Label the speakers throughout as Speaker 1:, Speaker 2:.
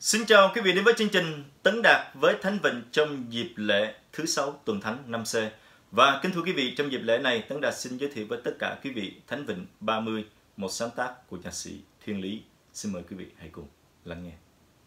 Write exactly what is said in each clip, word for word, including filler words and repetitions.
Speaker 1: Xin chào quý vị đến với chương trình Tấn Đạt với Thánh Vịnh trong dịp lễ thứ sáu tuần Thánh năm C. Và kính thưa quý vị, trong dịp lễ này, Tấn Đạt xin giới thiệu với tất cả quý vị Thánh Vịnh ba mươi, một sáng tác của nhạc sĩ Thiên Lý. Xin mời quý vị hãy cùng lắng nghe.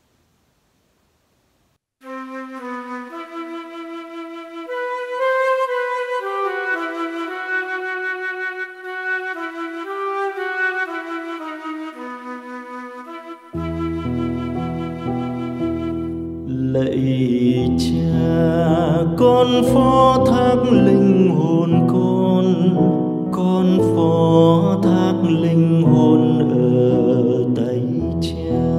Speaker 2: Lạy Cha, con phó thác linh hồn con, con phó thác linh hồn ở tay Cha.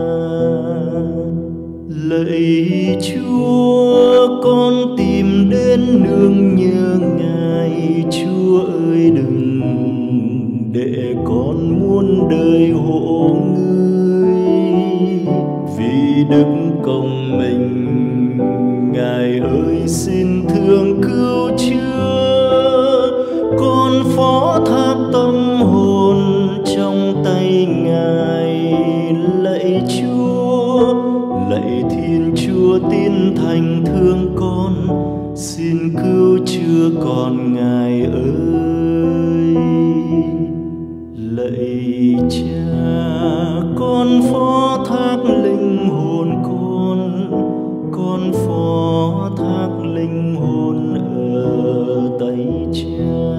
Speaker 2: Lạy Chúa, con tìm đến nương nhờ Ngài. Chúa ơi, đừng để con muôn đời hộ Ngươi, vì đức công mình. Ngài ơi, xin thương cứu chữa, con phó thác tâm hồn trong tay Ngài. Lạy Chúa, lạy Thiên Chúa tin thành thương con, xin cứu chữa con Ngài ơi. Lạy Cha, con phó thác linh hồn con, con phó thác linh hồn ở tay Cha.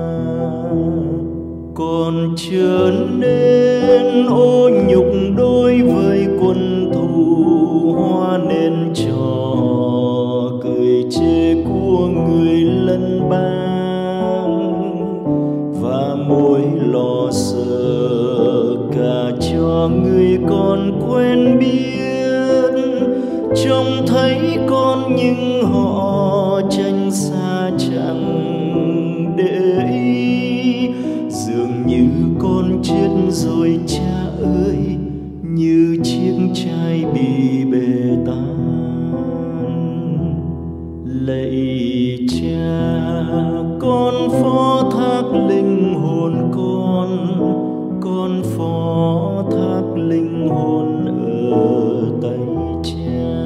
Speaker 2: Con trở nên ô nhục đối với quân thù, hóa nên trò cười chê của người lân bang, và mối lo sợ cả cho người con quen biết. Trông thấy con nhưng họ tranh xa chẳng để ý, dường như con chết rồi Cha ơi, như chiếc chai bị bể tan. Lạy Cha, con phó thác linh hồn con, con phó thác linh hồn ở tay Cha.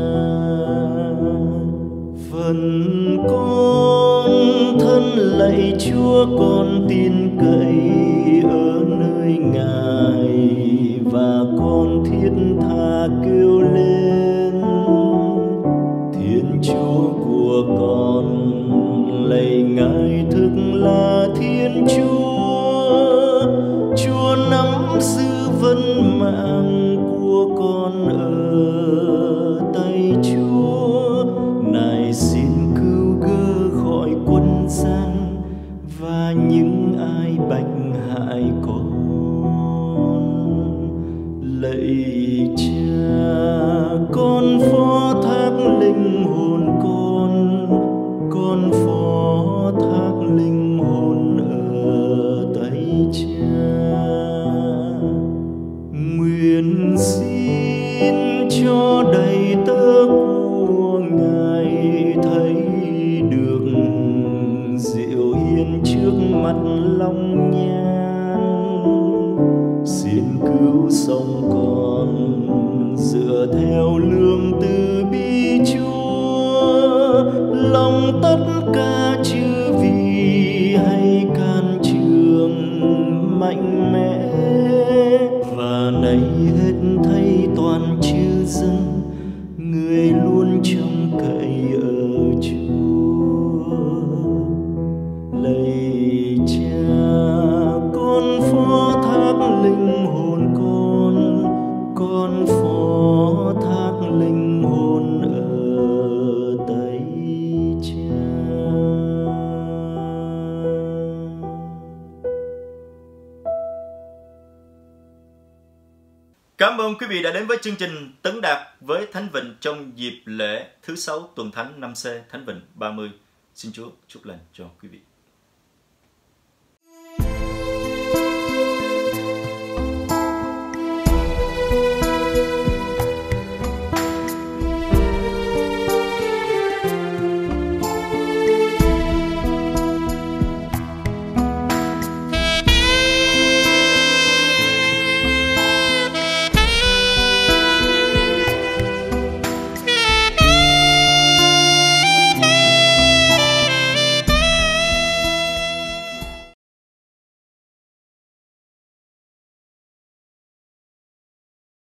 Speaker 2: Phần con thân lạy Chúa, con tin cậy ở nơi Ngài, và con thiết tha kêu lên Thiên Chúa của con. Lạy Ngài thực là Thiên Chúa, Chúa nắm giữ vận mạng của con ở tay Chúa. Này xin cứu gỡ khỏi quân gian và những ai bạch hại con. Lạy Cha, con phó thác linh hồn con, con phó thác linh hồn ở tay Cha. Nguyện xin cho đầy tớ của Ngài thấy được dịu hiền trước mặt long nhan. Xin cứu sống con dựa theo lương từ bi Chúa, lòng tất cả chư vị hãy can trường mạnh mẽ. Và này hết thảy toàn chư dân, người luôn trông cậy ở Chúa. Lạy Cha, con phó thác linh hồn con, con phó thác linh hồn ở tay Cha.
Speaker 1: Cảm ơn quý vị đã đến với chương trình Tấn Đạt với Thánh Vịnh trong dịp lễ thứ sáu tuần Thánh năm C, Thánh Vịnh ba mươi. Xin Chúa chúc lành cho quý vị.